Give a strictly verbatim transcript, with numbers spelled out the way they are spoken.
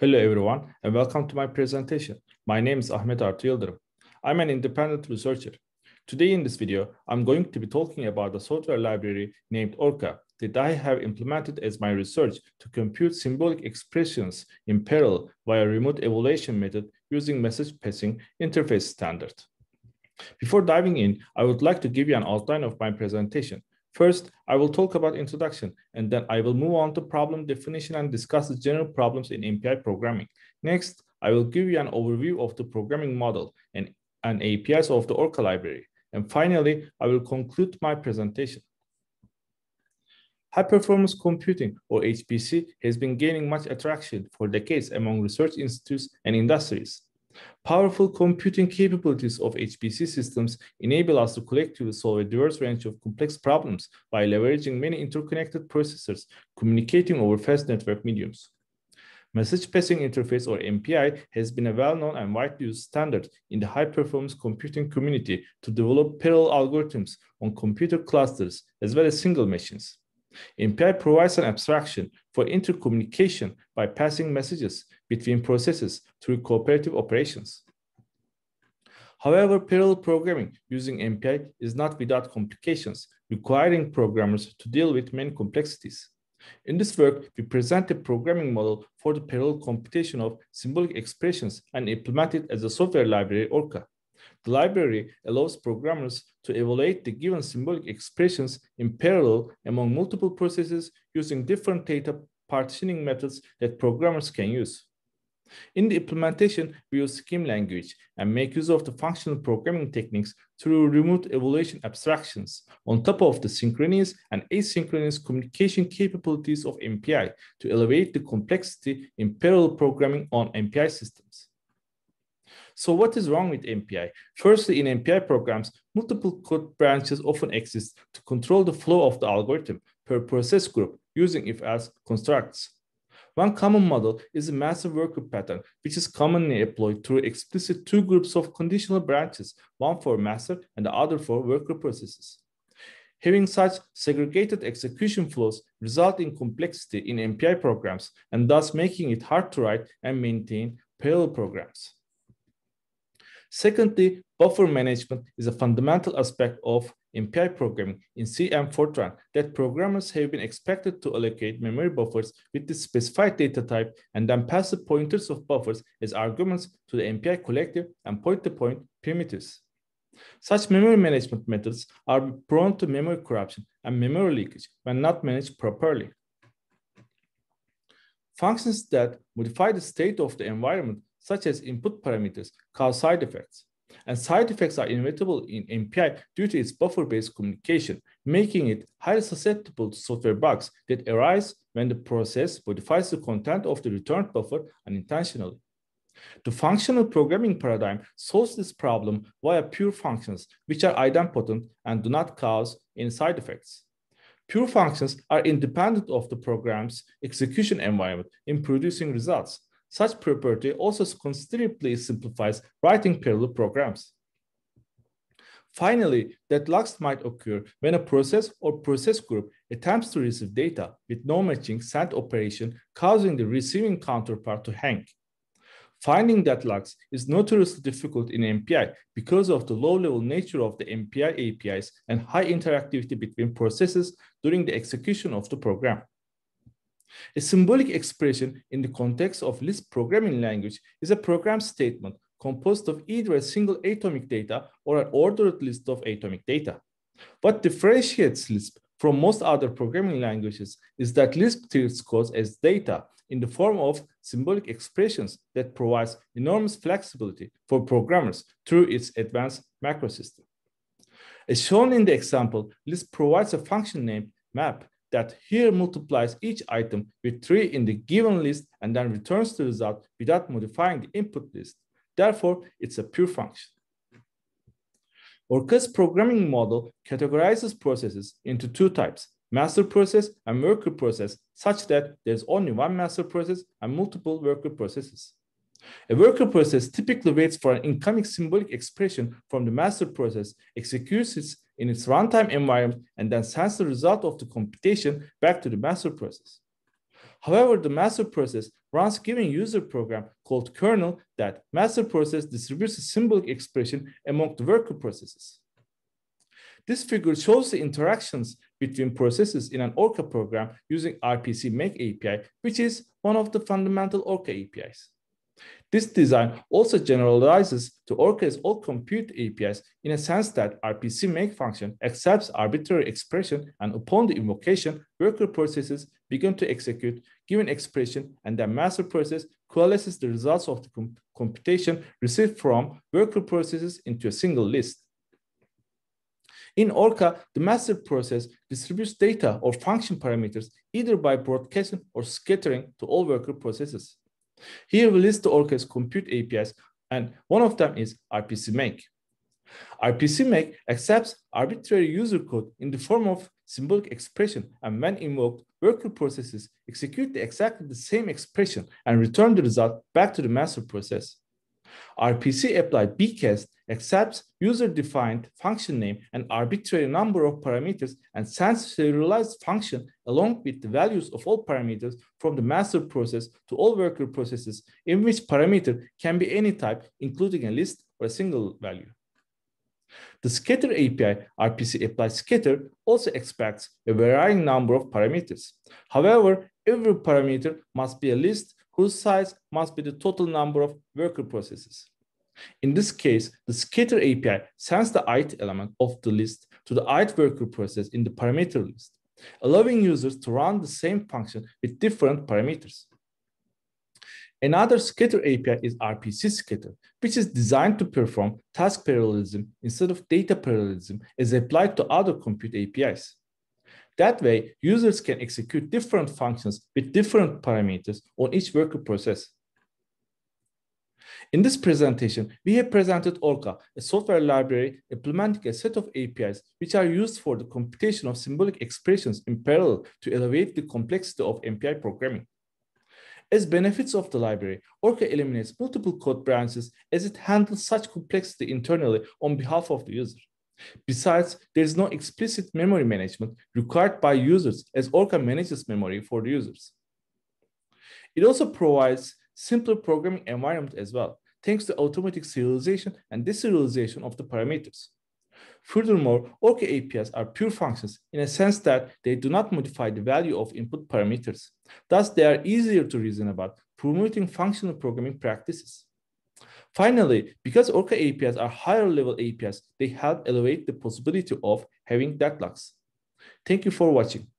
Hello everyone and welcome to my presentation. My name is Ahmet Artulab. I'm an independent researcher. Today in this video, I'm going to be talking about a software library named Orca that I have implemented as my research to compute symbolic expressions in parallel via remote evaluation method using message passing interface standard. Before diving in, I would like to give you an outline of my presentation. First, I will talk about introduction, and then I will move on to problem definition and discuss the general problems in M P I programming. Next, I will give you an overview of the programming model and, and A P Is of the Orca library. And finally, I will conclude my presentation. High-performance computing, or H P C, has been gaining much attraction for decades among research institutes and industries. Powerful computing capabilities of H P C systems enable us to collectively solve a diverse range of complex problems by leveraging many interconnected processors communicating over fast network mediums. Message Passing Interface, or M P I, has been a well-known and widely used standard in the high-performance computing community to develop parallel algorithms on computer clusters as well as single machines. M P I provides an abstraction for intercommunication by passing messages between processes through cooperative operations. However, parallel programming using M P I is not without complications, requiring programmers to deal with many complexities. In this work, we present a programming model for the parallel computation of symbolic expressions and implement it as a software library, Orca. The library allows programmers to evaluate the given symbolic expressions in parallel among multiple processes using different data partitioning methods that programmers can use. In the implementation, we use scheme language and make use of the functional programming techniques through remote evaluation abstractions on top of the synchronous and asynchronous communication capabilities of M P I to elevate the complexity in parallel programming on M P I systems. So what is wrong with M P I? Firstly, in M P I programs, multiple code branches often exist to control the flow of the algorithm per process group using if-else constructs. One common model is a massive worker pattern, which is commonly employed through explicit two groups of conditional branches, one for master and the other for worker processes. Having such segregated execution flows result in complexity in M P I programs and thus making it hard to write and maintain parallel programs. Secondly, buffer management is a fundamental aspect of M P I programming in C and Fortran that programmers have been expected to allocate memory buffers with the specified data type and then pass the pointers of buffers as arguments to the M P I collective and point-to-point primitives. Such memory management methods are prone to memory corruption and memory leakage when not managed properly. Functions that modify the state of the environment, such as input parameters, cause side effects. And side effects are inevitable in M P I due to its buffer-based communication, making it highly susceptible to software bugs that arise when the process modifies the content of the returned buffer unintentionally. The functional programming paradigm solves this problem via pure functions, which are idempotent and do not cause any side effects. Pure functions are independent of the program's execution environment in producing results. Such property also considerably simplifies writing parallel programs. Finally, deadlocks might occur when a process or process group attempts to receive data with no matching send operation, causing the receiving counterpart to hang. Finding deadlocks is notoriously difficult in M P I because of the low-level nature of the M P I A P Is and high interactivity between processes during the execution of the program. A symbolic expression in the context of Lisp programming language is a program statement composed of either a single atomic data or an ordered list of atomic data. What differentiates Lisp from most other programming languages is that Lisp treats code as data in the form of symbolic expressions that provides enormous flexibility for programmers through its advanced macro system. As shown in the example, Lisp provides a function named map that here multiplies each item with three in the given list and then returns the result without modifying the input list. Therefore, it's a pure function. Orca's programming model categorizes processes into two types, master process and worker process, such that there's only one master process and multiple worker processes. A worker process typically waits for an incoming symbolic expression from the master process, executes it in its runtime environment, and then sends the result of the computation back to the master process. However, the master process runs given user program called kernel that master process distributes a symbolic expression among the worker processes. This figure shows the interactions between processes in an Orca program using R P C make A P I, which is one of the fundamental Orca A P Is. This design also generalizes to Orca's all compute A P Is in a sense that R P C make function accepts arbitrary expression, and upon the invocation, worker processes begin to execute given expression, and the master process coalesces the results of the comp computation received from worker processes into a single list. In Orca, the master process distributes data or function parameters either by broadcasting or scattering to all worker processes. Here we list the Orca's compute A P Is, and one of them is R P C make. R P C make accepts arbitrary user code in the form of symbolic expression, and when invoked, worker processes execute exactly the same expression and return the result back to the master process. R P C apply bcast accepts user-defined function name and arbitrary number of parameters and sends serialized function along with the values of all parameters from the master process to all worker processes, in which parameter can be any type, including a list or a single value. The scatter A P I, R P C apply scatter, also expects a varying number of parameters. However, every parameter must be a list whose size must be the total number of worker processes. In this case, the scatter A P I sends the ith element of the list to the ith worker process in the parameter list, allowing users to run the same function with different parameters. Another scatter A P I is R P C scatter, which is designed to perform task parallelism instead of data parallelism as applied to other compute A P Is. That way, users can execute different functions with different parameters on each worker process. In this presentation, we have presented Orca, a software library implementing a set of A P Is which are used for the computation of symbolic expressions in parallel to alleviate the complexity of M P I programming. As benefits of the library, Orca eliminates multiple code branches as it handles such complexity internally on behalf of the user. Besides, there is no explicit memory management required by users as Orca manages memory for the users. It also provides simpler programming environment as well, thanks to automatic serialization and deserialization of the parameters. Furthermore, Orca A P Is are pure functions in a sense that they do not modify the value of input parameters. Thus, they are easier to reason about, promoting functional programming practices. Finally, because Orca A P Is are higher level A P Is, they help elevate the possibility of having deadlocks. Thank you for watching.